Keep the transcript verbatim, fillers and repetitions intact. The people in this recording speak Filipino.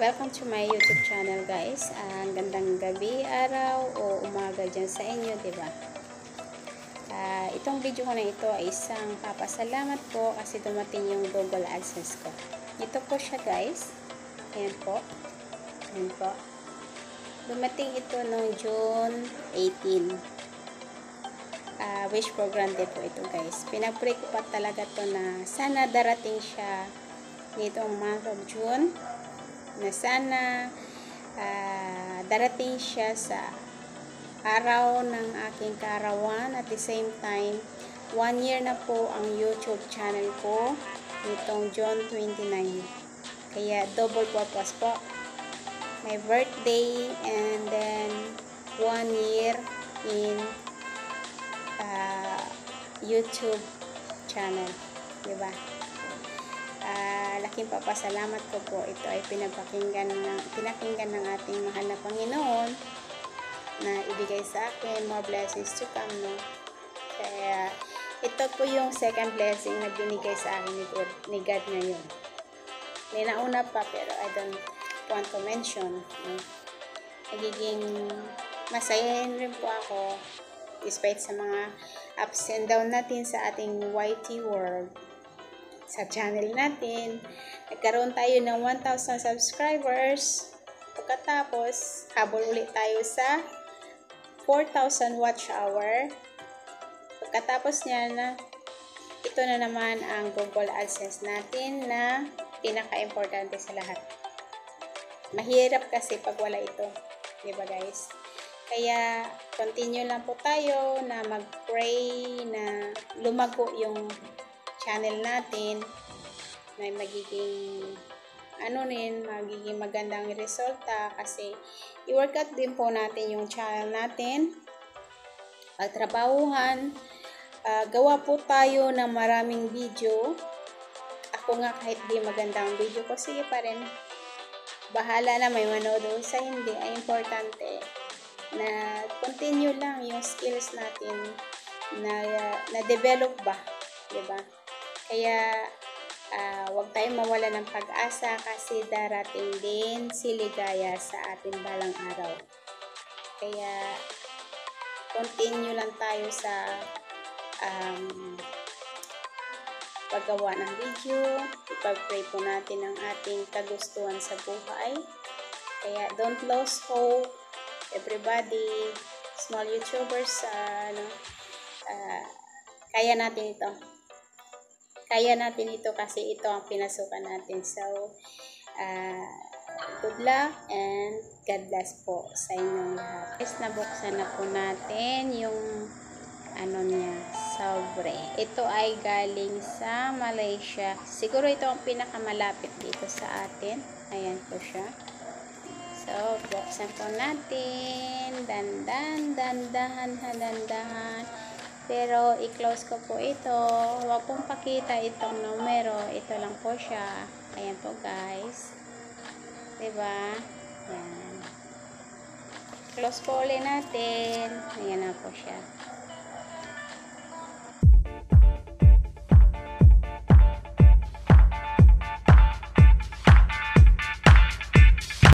Welcome to my YouTube channel guys. Ang uh, gandang gabi, araw o umaga dyan sa inyo, diba? Uh, itong video ko na ito ay isang papasalamat po kasi dumating yung Google AdSense ko. Ito po siya guys. Ayan po. Ayan po. Dumating ito noong June eighteenth. Uh, wish for granted po ito guys. Pinag-pray ko pa talaga to na sana darating siya nitong month of June. Na sana uh, darating siya sa araw ng aking kaarawan. At the same time, one year na po ang YouTube channel ko nitong June twenty-ninth. Kaya double purpose po. My birthday and then one year in uh, YouTube channel. Diba? Uh, laking papasalamat ko po. Ito ay pinapakinggan ng, pinakinggan ng ating mahal na Panginoon na ibigay sa akin more blessings to come, no? Kaya ito po yung second blessing na binigay sa akin ni God, ni God ngayon. May nauna pa pero I don't want to mention, no? Nagiging masayahin rin po ako despite sa mga ups and down natin sa ating Y T world. Sa channel natin, nagkaroon tayo ng one thousand subscribers. Pagkatapos, habol ulit tayo sa four thousand watch hour. Pagkatapos niya na, ito na naman ang Google AdSense natin na pinaka-importante sa lahat. Mahirap kasi pag wala ito. Diba guys? Kaya, continue lang po tayo na mag-pray na lumago yung channel natin, may magiging ano rin, magiging magandang resulta kasi i-workout din po natin yung channel natin, pagtrabahuhan, uh, gawa po tayo ng maraming video. Ako nga kahit di magandang video ko, sige pa rin, bahala na may manood o sa hindi, ay importante na continue lang yung skills natin na na-develop ba, diba? Kaya, uh, huwag tayong mawala ng pag-asa kasi darating din si ligaya sa ating balang araw. Kaya, continue lang tayo sa um, paggawa ng video. Ipag-pray po natin ang ating kagustuhan sa buhay. Kaya, don't lose hope. Everybody, small YouTubers, uh, ano, uh, kaya natin ito. Kaya natin ito kasi ito ang pinasukan natin. So, uh, good luck and God bless po sa inyong lahat. Guys, nabuksan na po natin yung ano niya, sobre. Ito ay galing sa Malaysia. Siguro ito ang pinakamalapit dito sa atin. Ayan po siya. So, buksan po natin. Dandan, dandahan, dandahan. Pero, i-close ko po ito. Huwag pong pakita itong numero. Ito lang po siya. Ayan po, guys. Diba? Ayan. Close po ulit natin. Ayan na po siya.